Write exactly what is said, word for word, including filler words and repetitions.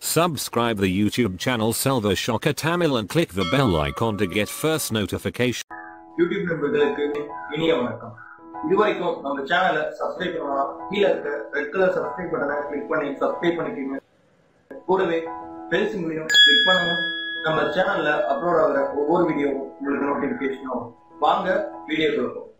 Subscribe the YouTube channel Selva Shocker Tamil and click the bell icon to get first notification. YouTube நண்பர்களுக்கு இனிய வணக்கம். இதுவரைக்கும் நம்ம சேனலை சப்ஸ்கிரைப் பண்ணலாம். கீழ இருக்க ரெட் கலர் சப்ஸ்கிரைப் பட்டனை கிளிக் பண்ணி சப்ஸ்கிரைப் பண்ணிக்கோங்க. கூடவே பெல் சிம்பலையும் கிளிக் பண்ணணும். நம்ம சேனல்ல அப்லோட் ஆகிற ஒவ்வொரு வீடியோவும் உங்களுக்கு நோட்டிபிகேஷன் ஆகும். வாங்க வீடியோக்குள்ள போலாம்.